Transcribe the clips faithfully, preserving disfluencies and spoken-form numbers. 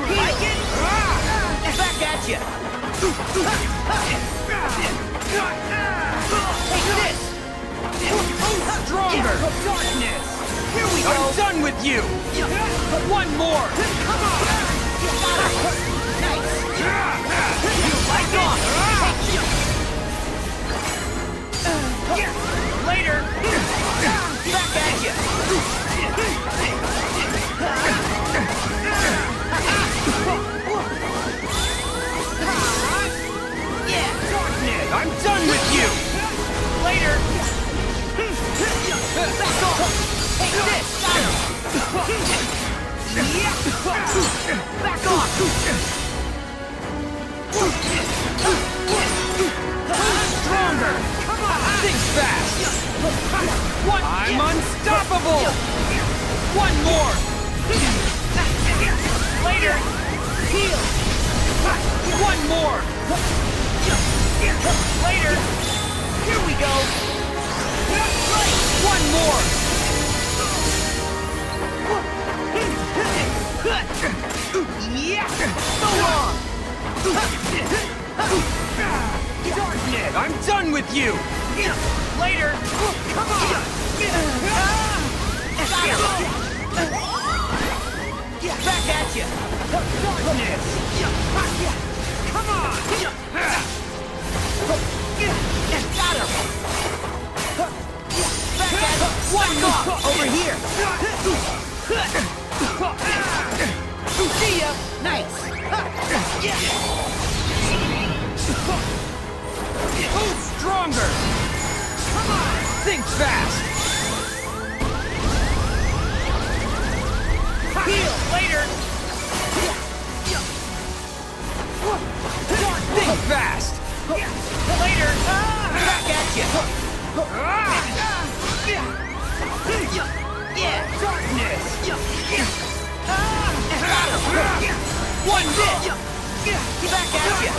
like it? Back at you! Take this! Stronger! Darkness! Here we go! I'm done with you! One more! Come on! Nice! Like on! Later! Back at you! Yeah! Darkness! I'm done with you! Later! Back off! Take this! Back off! Stronger! Come on! Think fast! One! I'm unstoppable! One more! Later! Heal! One more! Later! Here we go! One more! Yeah! So long! Darkness! I'm done with you! Later! Come on! Back at you! Darkness! Come on! Got him! Back at you! One off! Over here! See ya! Nice! Who's stronger? Come on! Think fast! Heal! Later! Think fast! Later! Back at you! Yeah! Darkness! One bit! Back at you!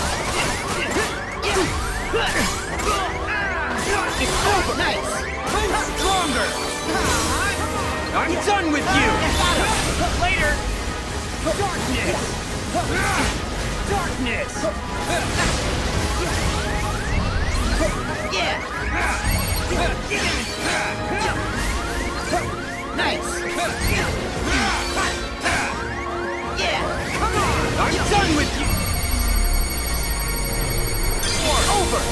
It's over! Nice! Who's stronger? I'm done with you! Later! Darkness! Darkness! Yeah! Nice! Yeah! Come on! I'm done with you! War over!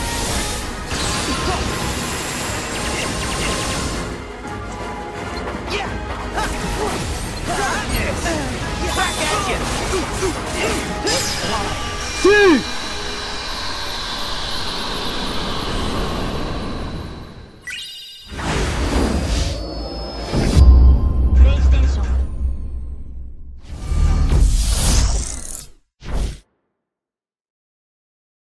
Yeah! Darkness! Back at you!